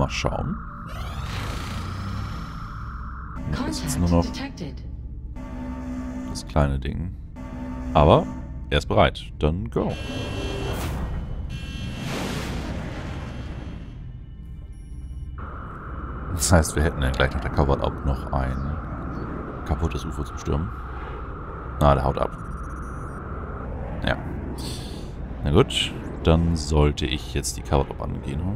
mal schauen. Das ist nur noch das kleine Ding. Aber er ist bereit. Dann go. Das heißt, wir hätten ja gleich nach der Covered Up noch ein kaputtes UFO zum Stürmen. Na, der haut ab. Ja. Na gut, dann sollte ich jetzt die Covered Up angehen. Hm?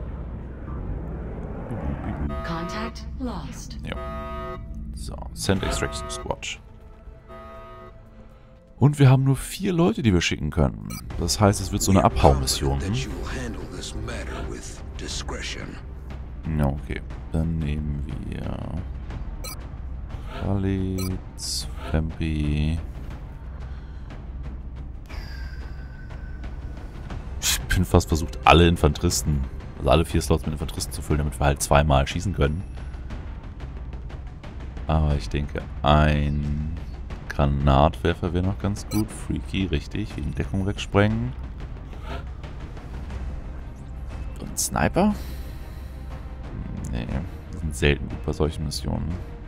Contact lost. Ja. So, Send Extraction Squad. Und wir haben nur 4 Leute, die wir schicken können. Das heißt, es wird so eine Abhaumission. Hm? Ja, okay. Dann nehmen wir Khalid, Fempi. Ich bin fast versucht, alle Infanteristen, also alle 4 Slots mit Infanteristen zu füllen, damit wir halt 2-mal schießen können. Aber ich denke, ein Granatwerfer wäre noch ganz gut. Freaky, richtig, wegen Deckung wegsprengen. Und Sniper? Nee, die sind selten gut bei solchen Missionen.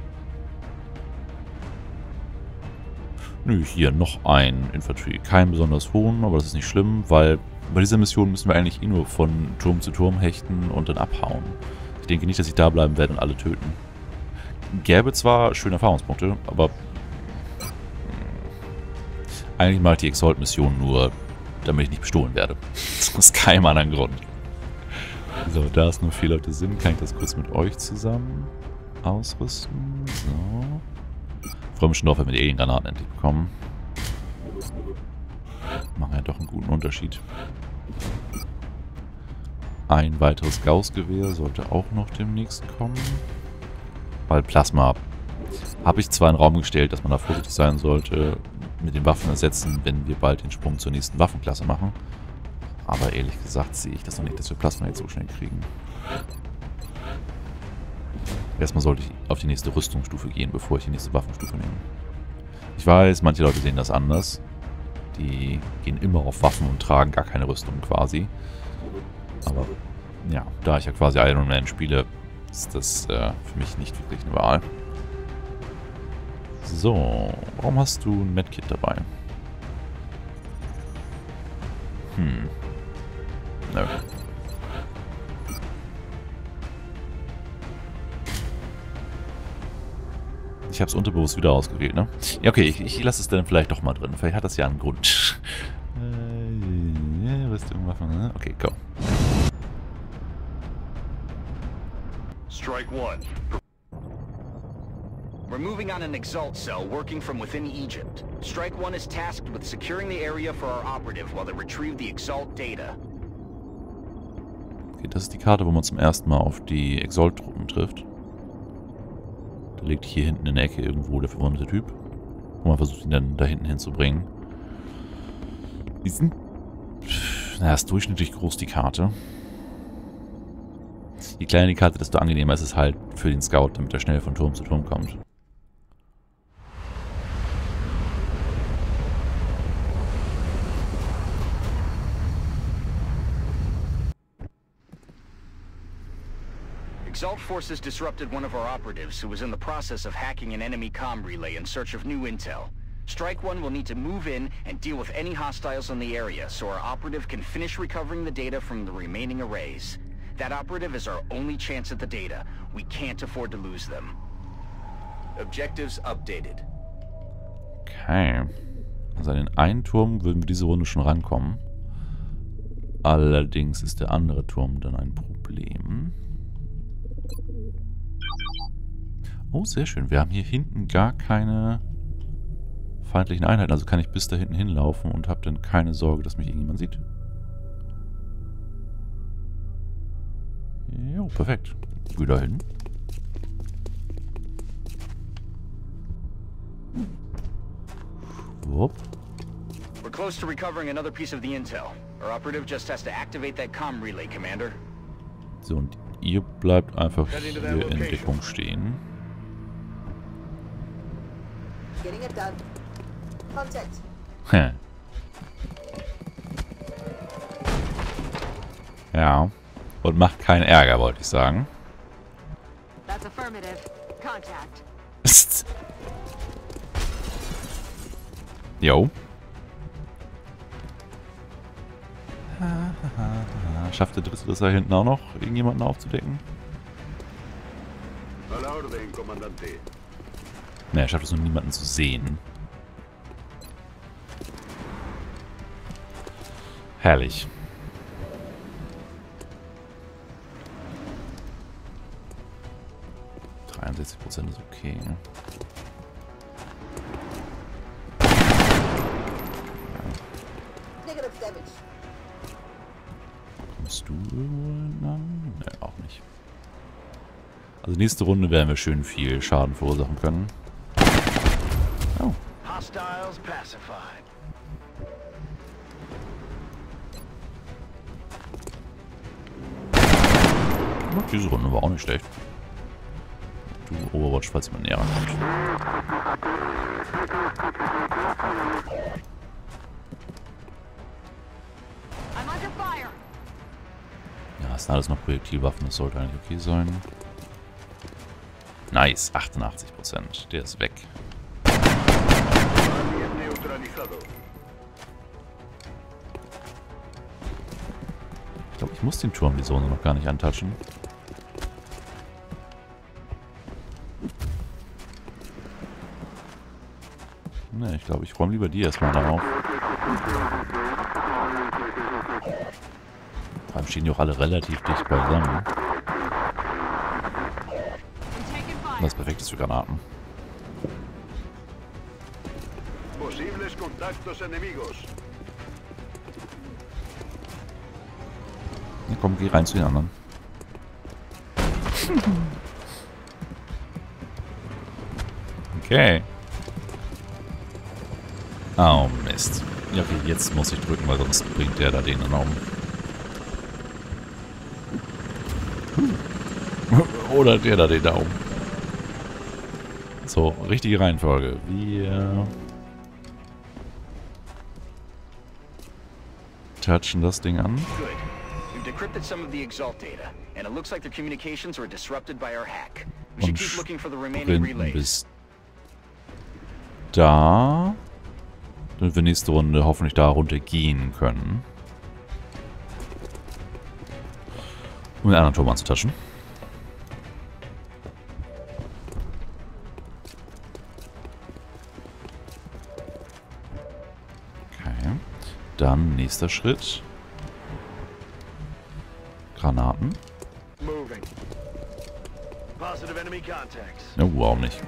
Nö, hier noch ein Infantry. Kein besonders hohen, aber das ist nicht schlimm, weil bei dieser Mission müssen wir eigentlich nur von Turm zu Turm hechten und dann abhauen. Ich denke nicht, dass ich da bleiben werde und alle töten. Gäbe zwar schöne Erfahrungspunkte, aber eigentlich mache ich die Exalt-Mission nur, damit ich nicht bestohlen werde. Aus keinem anderen Grund. So, da es nur 4 Leute sind, kann ich das kurz mit euch zusammen ausrüsten. So. Ich freue mich schon drauf, wenn wir die Alien-Granaten endlich bekommen. Machen ja doch einen guten Unterschied. Ein weiteres Gauss-Gewehr sollte auch noch demnächst kommen. Weil Plasma habe ich zwar in den Raum gestellt, dass man da vorsichtig sein sollte, mit den Waffen ersetzen, wenn wir bald den Sprung zur nächsten Waffenklasse machen. Aber ehrlich gesagt sehe ich das noch nicht, dass wir Plasma jetzt so schnell kriegen. Erstmal sollte ich auf die nächste Rüstungsstufe gehen, bevor ich die nächste Waffenstufe nehme. Ich weiß, manche Leute sehen das anders. Die gehen immer auf Waffen und tragen gar keine Rüstung quasi. Aber ja, da ich ja quasi Iron Man spiele, ist das für mich nicht wirklich eine Wahl. So, warum hast du ein Medkit dabei? Nö. Ich habe es unterbewusst wieder ausgewählt, ne? Ja, okay, ich lasse es dann vielleicht doch mal drin. Vielleicht hat das ja einen Grund. Rüstung machen, ne? Okay, go. Strike one. We're moving on an Exalt cell working from within Egypt. Strike one is tasked with securing the area for our operative while they retrieve the Exalt data. Okay, das ist die Karte, wo man zum ersten Mal auf die Exalt-Truppen trifft. Da liegt hier hinten in der Ecke irgendwo der verwundete Typ. Und man versucht ihn dann da hinten hinzubringen. Die sind... Naja, ist durchschnittlich groß, die Karte. Je kleiner die Karte, desto angenehmer ist es halt für den Scout, damit er schnell von Turm zu Turm kommt. Exalt forces disrupted one of our operatives who was in the process of hacking an enemy comm relay in search of new intel. Strike one will need to move in and deal with any hostiles in the area so our operative can finish recovering the data from the remaining arrays. That operative is our only chance at the data. We can't afford to lose them. Objectives updated. Okay. Also an den einen Turm würden wir diese Runde schon rankommen. Allerdings ist der andere Turm dann ein Problem. Oh, sehr schön. Wir haben hier hinten gar keine feindlichen Einheiten. Also kann ich bis da hinten hinlaufen und habe dann keine Sorge, dass mich irgendjemand sieht. Jo, perfekt. Wieder hin. Wupp. We're close to recovering another piece of the intel. Our operative just has to activate that comm relay, Commander. So, und ihr bleibt einfach hier in Deckung stehen. Getting it done. Contact. Ja. Und macht keinen Ärger, wollte ich sagen. That's affirmative. Contact. Psst. Jo. Schafft der Dritte das da hinten auch noch, irgendjemanden aufzudecken? Ne, er schafft es nur, niemanden zu sehen. Herrlich. %, ist okay. Negative damage. Kommst du irgendwo an? Ne, auch nicht. Also nächste Runde werden wir schön viel Schaden verursachen können. Oh. Hostiles pacified. Diese Runde war auch nicht schlecht. Du Overwatch, falls jemand näher kommt. I'm under fire. Ja, es sind alles noch Projektilwaffen, das sollte eigentlich okay sein. Nice, 88%. Der ist weg. Ich glaube, ich muss den Turm die Zone noch gar nicht antatschen. Ne, ich glaube, ich räume lieber die erstmal da auf. Vor allem stehen die auch alle relativ dicht beisammen. Was perfekt ist für Granaten. Ja, komm, geh rein zu den anderen. Okay. Oh, Mist. Ja, okay, jetzt muss ich drücken, weil sonst bringt der da den dann um. Oder der da den da um. So, richtige Reihenfolge. Wir touchen das Ding an. We've decrypted some of the Exalt data, and it looks like their communications were disrupted by our hack. We should keep looking for the remaining relays. Bis da. Damit wir nächste Runde hoffentlich da runter gehen können. Um den anderen Turm anzutaschen. Okay. Dann nächster Schritt. Granaten. Oh, warum nicht?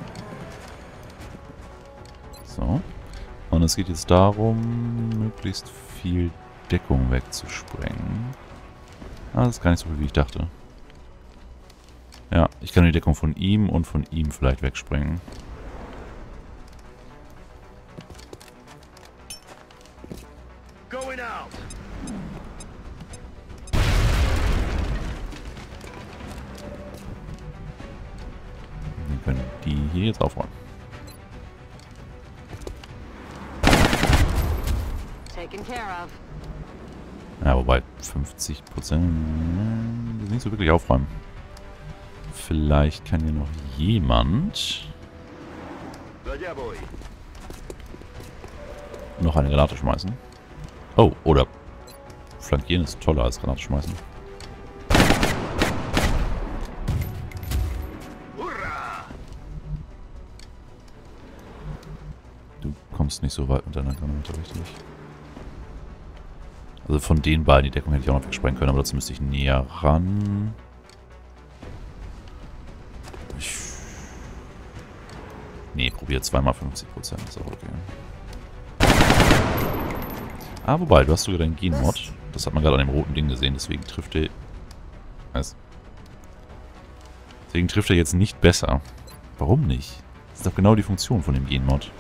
So. Und es geht jetzt darum, möglichst viel Deckung wegzusprengen. Ah, das ist gar nicht so viel, wie ich dachte. Ja, ich kann die Deckung von ihm und von ihm vielleicht wegsprengen. Dann können die hier jetzt aufräumen. Taken care of. Ja, wobei 50% ist nicht so wirklich aufräumen. Vielleicht kann hier noch jemand noch eine Granate schmeißen. Oh, oder flankieren ist toller als Granate schmeißen. Du kommst nicht so weit mit deiner Granate, richtig? Also von den beiden, die Deckung hätte ich auch noch wegsprengen können, aber dazu müsste ich näher ran. Nee, probier zweimal 50%, ist auch okay. Ah, wobei, du hast sogar deinen Genmod. Das hat man gerade an dem roten Ding gesehen, deswegen trifft er... Deswegen trifft er jetzt nicht besser. Warum nicht? Das ist doch genau die Funktion von dem Genmod.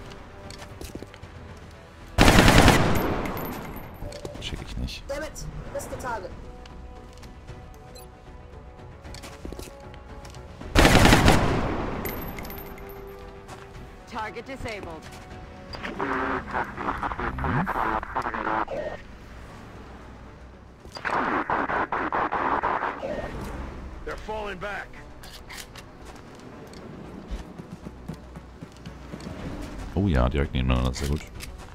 Check ich nicht. Damn it! Missed the target. Target disabled. They're falling back. Oh ja, direkt nebeneinander, sehr gut.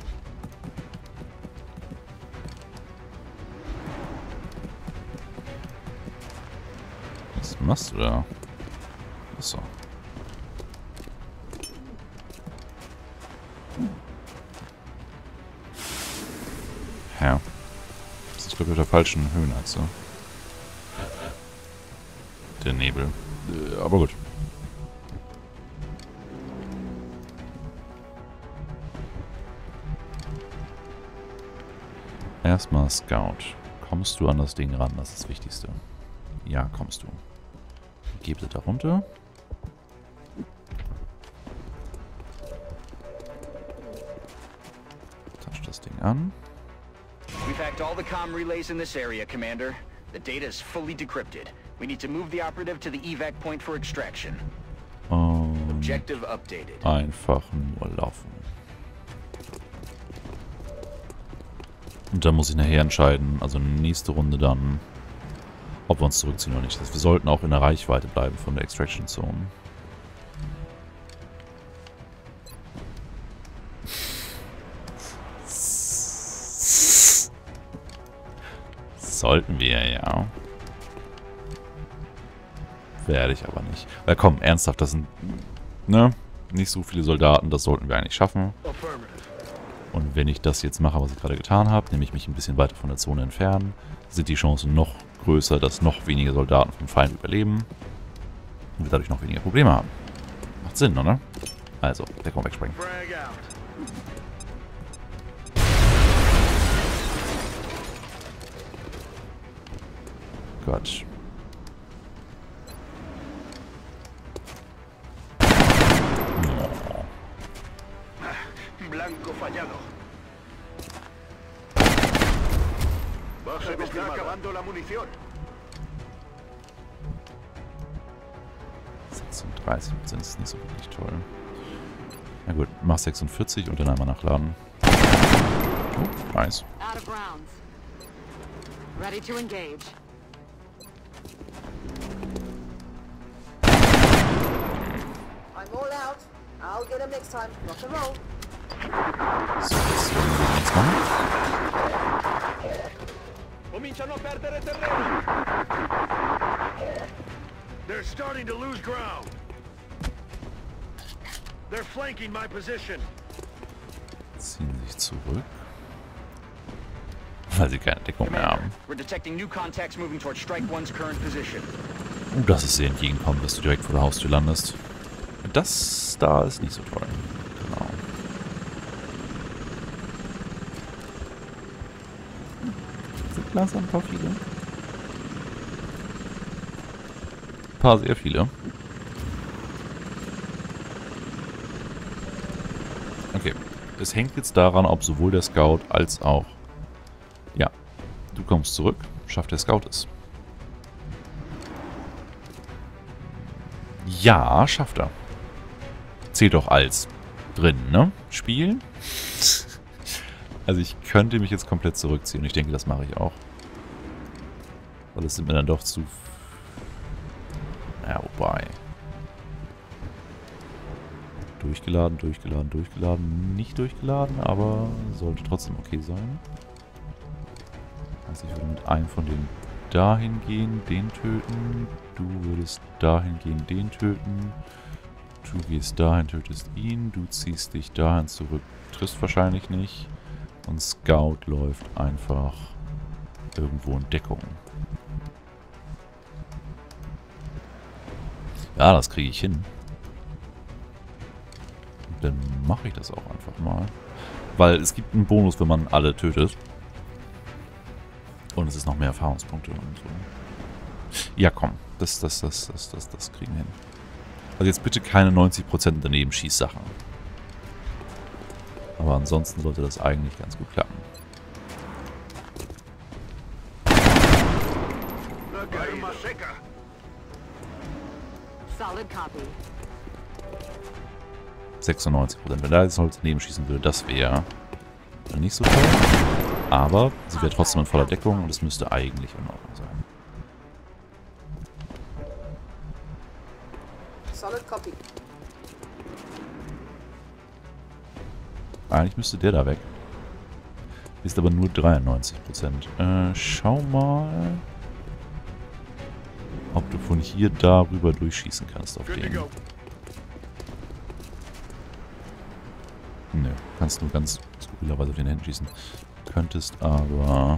Was machst du da? Achso. Ja. Das ist, glaube ich, auf der falschen Höhenachse. Der Nebel. Aber gut. Erstmal Scout. Kommst du an das Ding ran? Das ist das Wichtigste. Ja, kommst du. Gebt es da runter. Touch das Ding an. We've hacked all the comm relays in this area, Commander. The data is fully decrypted. We need to move the operative to the evac point for extraction. Objective updated. Einfach nur laufen. Und dann muss ich nachher entscheiden, also nächste Runde dann, ob wir uns zurückziehen oder nicht. Das heißt, wir sollten auch in der Reichweite bleiben von der Extraction Zone. Sollten wir, ja. Werde ich aber nicht. Weil komm, ernsthaft, das sind, ne, nicht so viele Soldaten, das sollten wir eigentlich schaffen. Und wenn ich das jetzt mache, was ich gerade getan habe, nämlich mich ein bisschen weiter von der Zone entfernen, sind die Chancen noch größer, dass noch weniger Soldaten vom Feind überleben und wir dadurch noch weniger Probleme haben. Macht Sinn, oder? Also, Deckung wegspringen. Gott. Blanco fallado. Se me está acabando la munición. 36% ist nicht so wirklich toll. Na gut, mach 46 und dann einmal nachladen. Oh, nice. Out of rounds. Ready to engage. I'm all out. I'll get him next time. Rock and roll. So, das werden wir jetzt machen. Cominciano a perdere terreno. They're starting to lose ground. They're flanking my position. Ziehen sich zurück. Weil sie keine Deckung mehr haben. We're detecting new contacts moving toward Strike One's current position. Das ist sehr entgegenkommen, dass du direkt vor der Haustür landest. Das da ist nicht so toll. Genau. Sind langsam ein paar viele. Ein paar sehr viele. Okay. Es hängt jetzt daran, ob sowohl der Scout als auch... Ja. Du kommst zurück. Schafft der Scout es. Ja, schafft er. Zählt doch als drin, ne? Spiel. Also ich könnte mich jetzt komplett zurückziehen. Ich denke, das mache ich auch. Weil es sind mir dann doch zu... Ja, wobei. Durchgeladen, durchgeladen, durchgeladen. Nicht durchgeladen, aber sollte trotzdem okay sein. Also ich würde mit einem von denen dahin gehen, den töten. Du würdest dahin gehen, den töten. Du gehst dahin, tötest ihn. Du ziehst dich dahin zurück, triffst wahrscheinlich nicht. Und Scout läuft einfach irgendwo in Deckung. Ja, das kriege ich hin. Dann mache ich das auch einfach mal. Weil es gibt einen Bonus, wenn man alle tötet. Und es ist noch mehr Erfahrungspunkte und so. Ja, komm. Das kriegen wir hin. Also jetzt bitte keine 90% daneben Schießsachen. Aber ansonsten sollte das eigentlich ganz gut klappen. Solid copy. 96%. Wenn da jetzt Holz daneben schießen würde, das wäre nicht so toll. Aber sie wäre trotzdem in voller Deckung und es müsste eigentlich in Ordnung sein. Solid copy. Eigentlich müsste der da weg. Ist aber nur 93%. Schau mal, ob du von hier darüber durchschießen kannst auf den. Nö, kannst nur ganz skurrilerweise auf den Händen schießen. Könntest aber...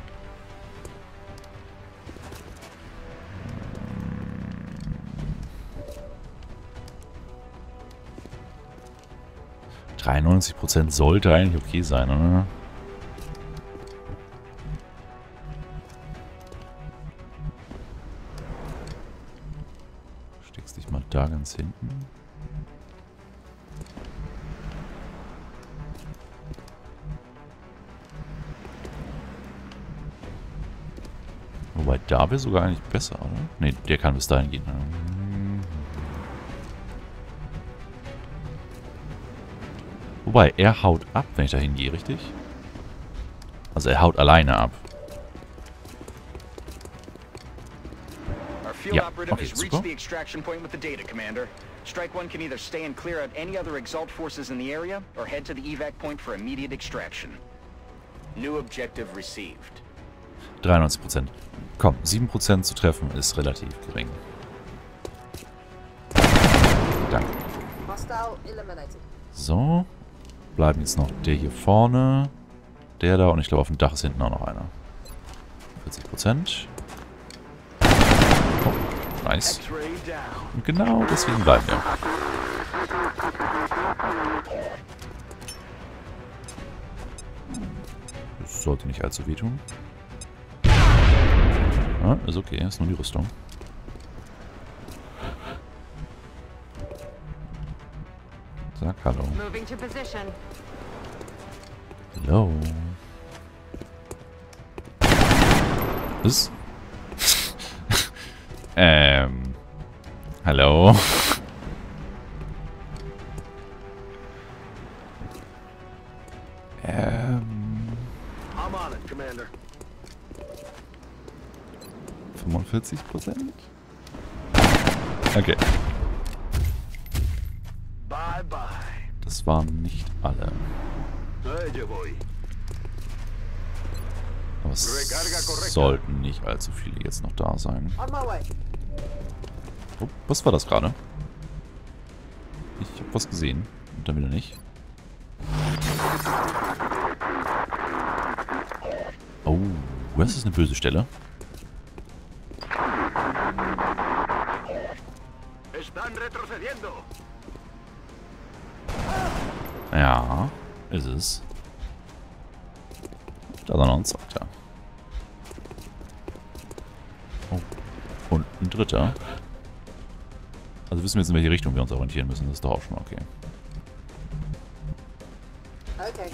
93% sollte eigentlich okay sein, oder? Steckst dich mal da ganz hinten. Wobei, da wäre sogar eigentlich besser, oder? Ne, der kann bis dahin gehen. Wobei, er haut ab, wenn ich da hingehe, richtig? Also er haut alleine ab. Our field Ja, operative okay, has reached super. the extraction point with the data, Commander. Strike One can either stay and clear out any other Exalt forces in the area, or head to the evac point for immediate extraction. New objective received. 93%. Komm, 7% zu treffen ist relativ gering. Danke. Hostile eliminated. So. Bleiben jetzt noch der hier vorne, der da und ich glaube auf dem Dach ist hinten auch noch einer. 40%. Oh, nice. X-ray down. Und genau deswegen bleiben wir. Das sollte nicht allzu wehtun. Ah, ist okay, ist nur die Rüstung. Sag hallo. Moving to position. Hallo. Was? Hallo. I'm on it, Commander. 45%? Okay. Bye bye. Das waren nicht alle. Allá voy. Aber es sollten nicht allzu viele jetzt noch da sein. On my way. Oh, was war das gerade? Ich habe was gesehen. Und dann wieder nicht. Oh, das ist eine böse Stelle. Están retrocediendo. Ja, ist es. Da ist noch ein zweiter. Oh, und ein dritter. Also wissen wir jetzt, in welche Richtung wir uns orientieren müssen. Das ist doch auch schon mal okay. Okay.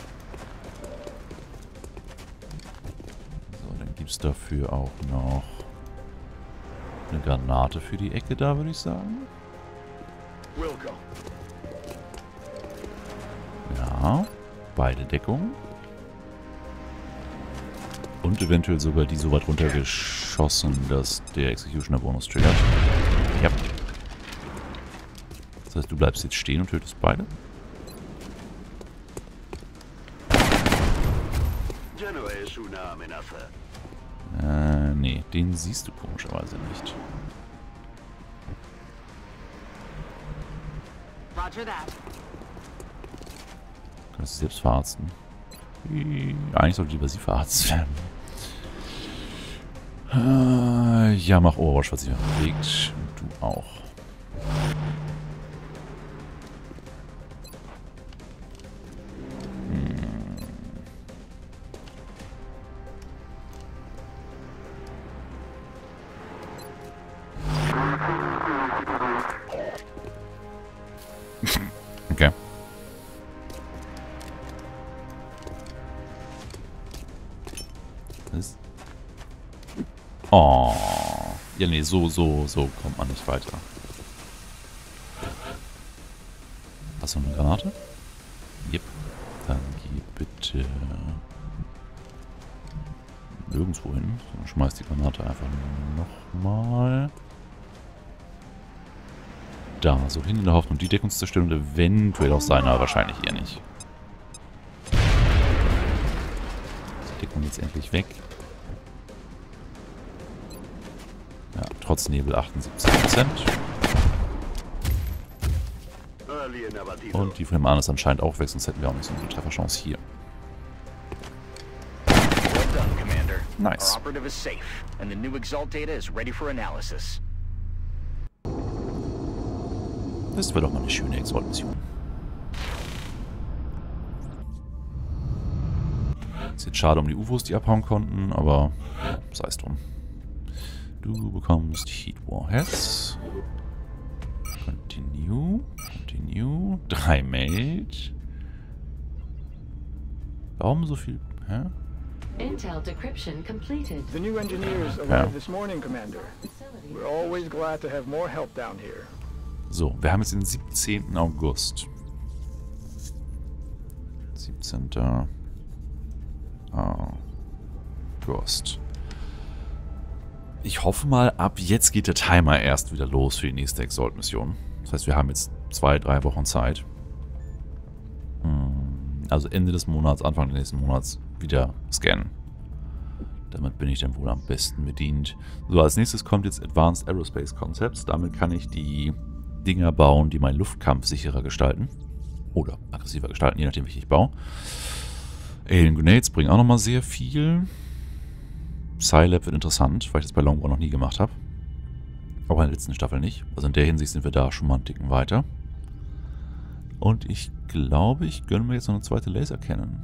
So, dann gibt es dafür auch noch eine Granate für die Ecke da, würde ich sagen. Wilco. Ja, beide Deckungen. Und eventuell sogar die so weit runtergeschossen, dass der Executioner-Bonus triggert. Ja. Das heißt, du bleibst jetzt stehen und tötest beide? Ya no es una amenaza. Nee, den siehst du komischerweise nicht. Roger that. Kannst du selbst verarzten? Eigentlich sollte lieber sie verarztet werden. Ja, mach Overwatch, was sich mir bewegt. Und du auch. Okay. Was? Oh. Ja, nee, so kommt man nicht weiter. Hast du eine Granate? Yep. Dann geh bitte nirgendwo hin. Sondern schmeiß die Granate einfach nochmal da. So hin in der Hoffnung, die Deckung zu zerstören und eventuell auch seiner, wahrscheinlich eher nicht. Die Deckung jetzt endlich weg. Ja, trotz Nebel 78%. Und die von dem anderen ist anscheinend auch weg, sonst hätten wir auch nicht so eine Trefferchance hier. Well done, Commander. Nice. Our operative is safe, and the new Exalt data is ready for analysis. Das wäre doch mal eine schöne Exalt-Mission. Ist jetzt schade um die UFOs, die abhauen konnten, aber ja, sei es drum. Du bekommst Heat Warheads. Continue. Continue. 3 Meld. Warum so viel? Hä? Intel decryption completed. The new engineers arrived this morning, Commander. We're always glad to have more help down here. So, wir haben jetzt den 17. August. 17. August. Ich hoffe mal, ab jetzt geht der Timer erst wieder los für die nächste Exalt-Mission. Das heißt, wir haben jetzt 2-3 Wochen Zeit. Also Ende des Monats, Anfang des nächsten Monats wieder scannen. Damit bin ich dann wohl am besten bedient. So, als nächstes kommt jetzt Advanced Aerospace Concepts. Damit kann ich die Dinger bauen, die meinen Luftkampf sicherer gestalten. Oder aggressiver gestalten, je nachdem, wie ich baue. Alien Grenades bringen auch nochmal sehr viel. Scilab wird interessant, weil ich das bei Longbow noch nie gemacht habe. Aber in der letzten Staffel nicht. Also in der Hinsicht sind wir da schon mal einen Ticken weiter. Und ich glaube, ich gönne mir jetzt noch eine zweite Laser Cannon.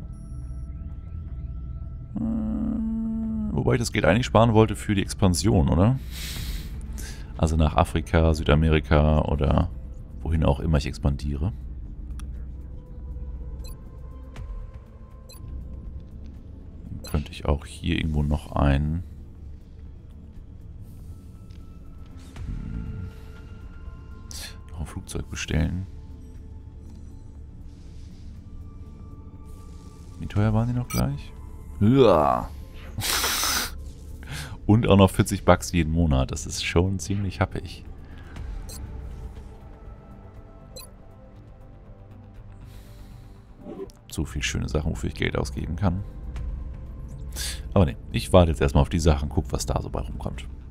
Wobei ich das Geld eigentlich sparen wollte für die Expansion, oder? Also nach Afrika, Südamerika oder wohin auch immer ich expandiere. Dann könnte ich auch hier irgendwo noch ein Flugzeug bestellen. Wie teuer waren die noch gleich? Ja. Und auch noch 40 Bucks jeden Monat. Das ist schon ziemlich happig. So viel schöne Sachen, wofür ich Geld ausgeben kann. Aber ne, ich warte jetzt erstmal auf die Sachen, guck, was da so bei rumkommt.